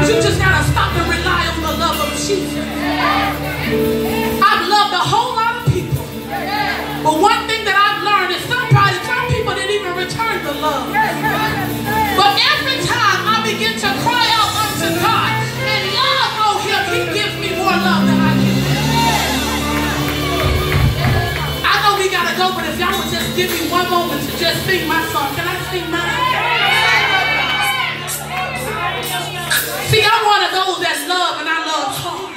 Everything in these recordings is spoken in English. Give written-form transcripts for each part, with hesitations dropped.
But you just gotta stop and rely on the love of Jesus. I've loved a whole lot of people. But one thing that I've learned is some people didn't even return the love. But every time I begin to cry out unto God and love on him, he gives me more love than I give him. I know we gotta go, but if y'all would just give me one moment to just sing my song. Can I sing mine? See, I'm one of those that love and I love hard.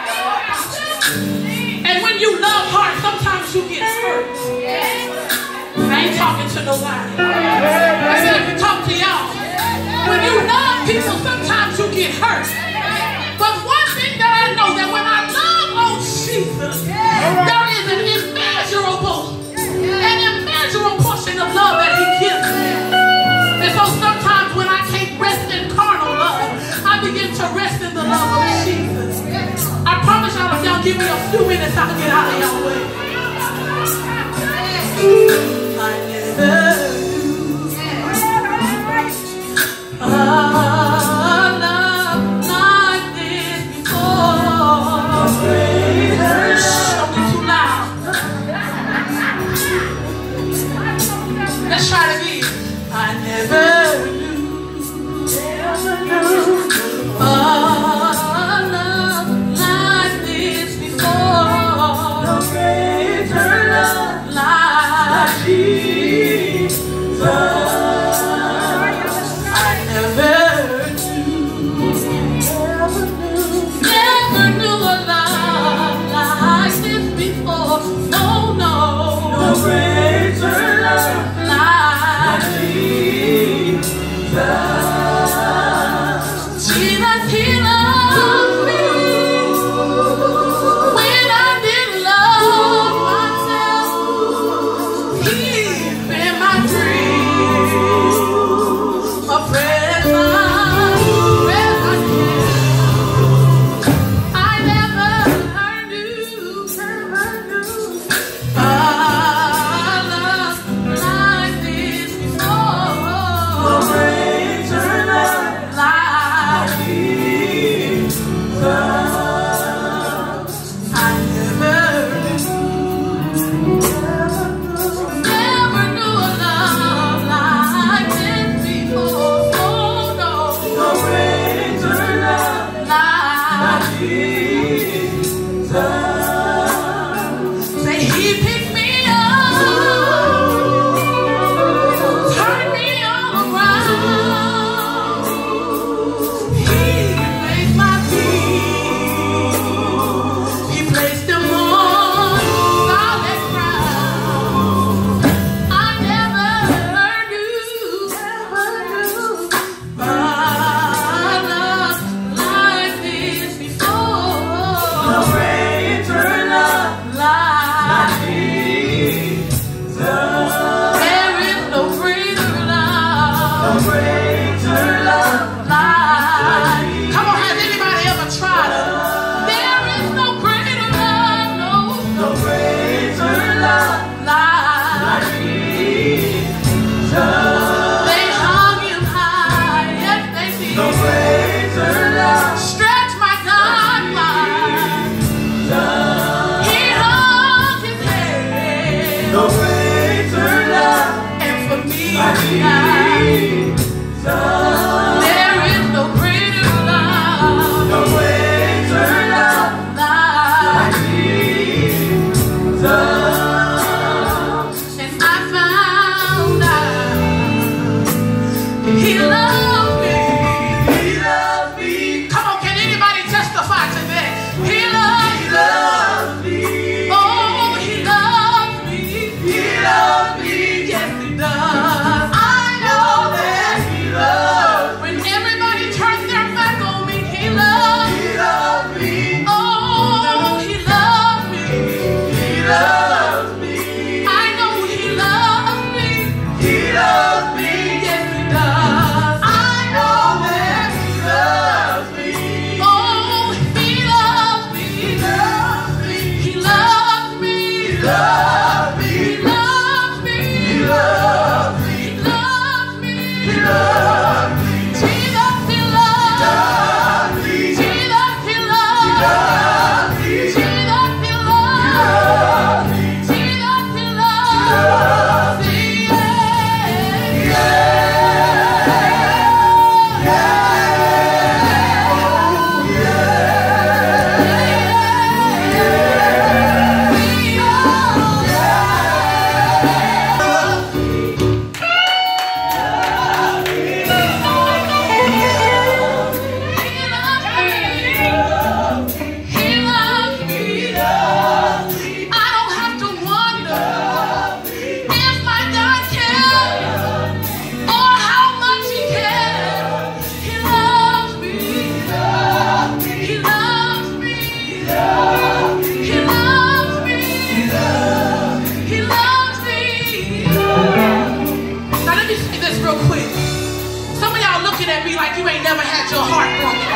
And when you love hard, sometimes you get hurt. I ain't talking to nobody. I said, if you talk to y'all, when you love people, sometimes you get hurt. But one thing that I know, that when I love on Jesus, there is an immeasurable portion of love that he gives me. And so sometimes when I can't rest in carnal love, I begin to rest in the love of Jesus. I promise y'all, if y'all give me a few minutes, I'll get out of y'all way. I never knew a love like this before. Don't be too loud. Let's try it again. I never knew a love like this before. Like Jesus, I never knew a love like this before. No, no greater love like Jesus. Jesus, he loves. like you ain't never had your heart broken.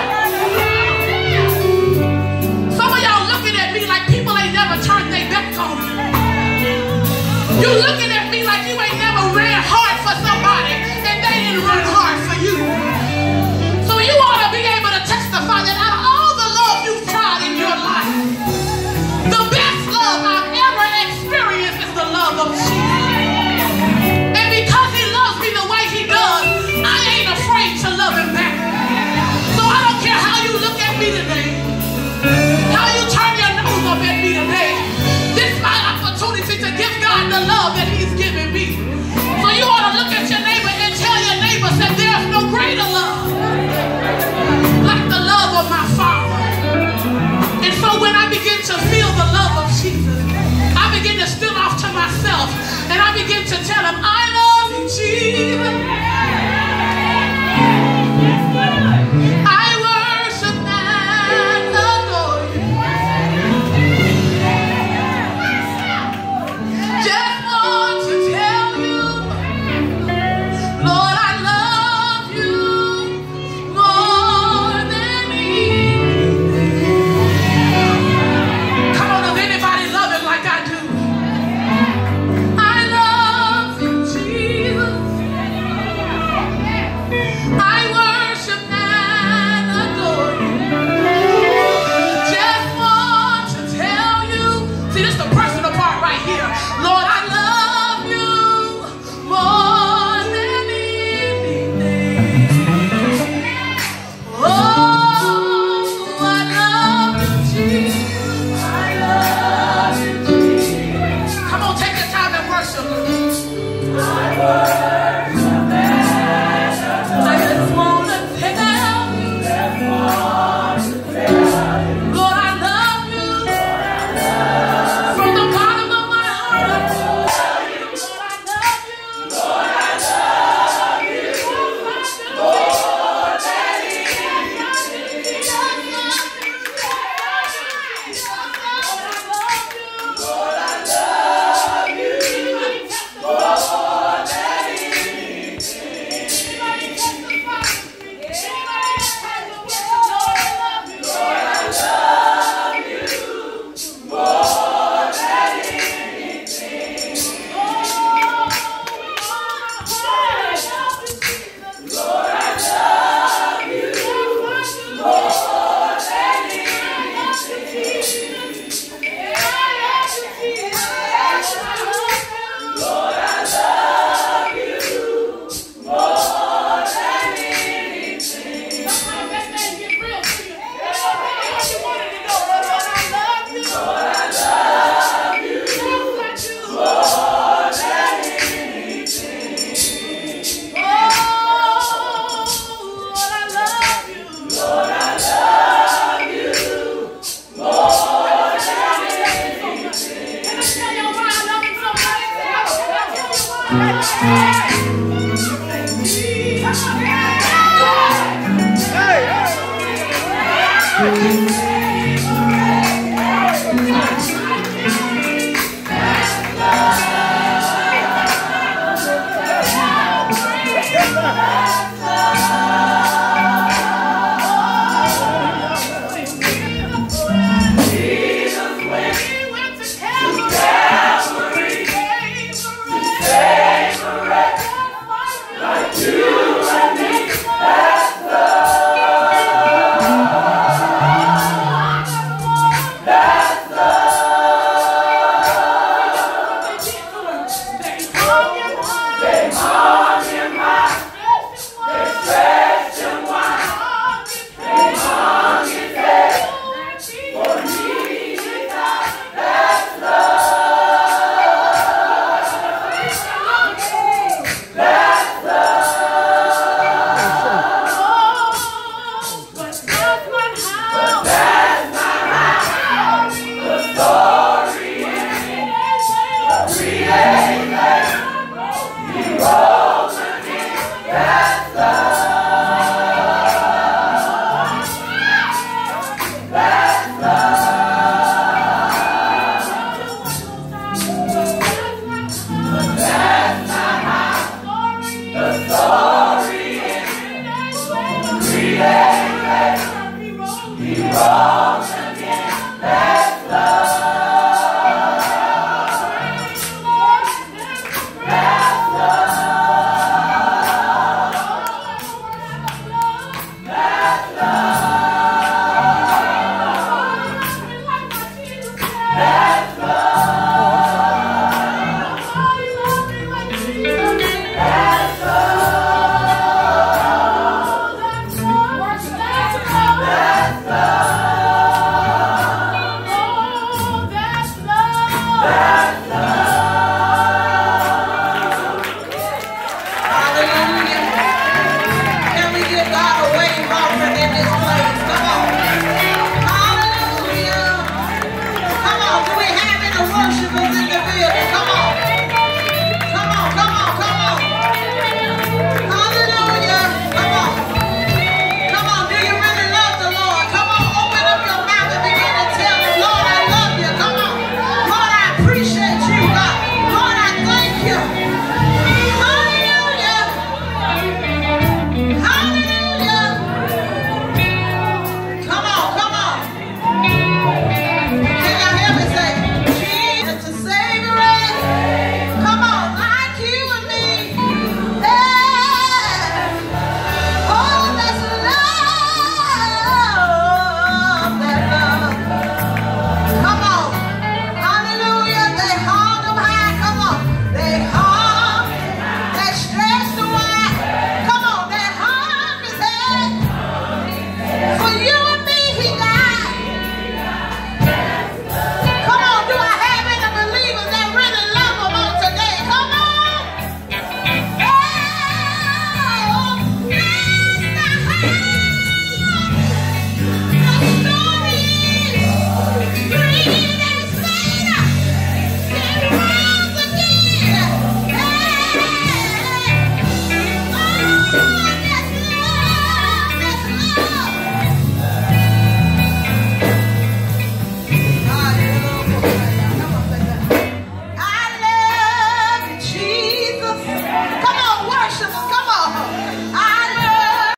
Some of y'all looking at me like people ain't never turned their back on you. You looking at me like you ain't never ran hard for somebody and they didn't run hard for you. So you ought to be able to testify that out of all the love you've tried in your life, the best love I've ever experienced is the love of Jesus. And because he loves me the way he does, I ain't afraid to love him back. So I don't care how you look at me today, how you turn your nose up at me today. This is my opportunity to give God the love that he's given me. So you ought to look at your neighbor and tell your neighbor that there's no greater love like the love of my Father. And so when I begin to feel the love of Jesus, I begin to still off to myself and I begin to tell him, I love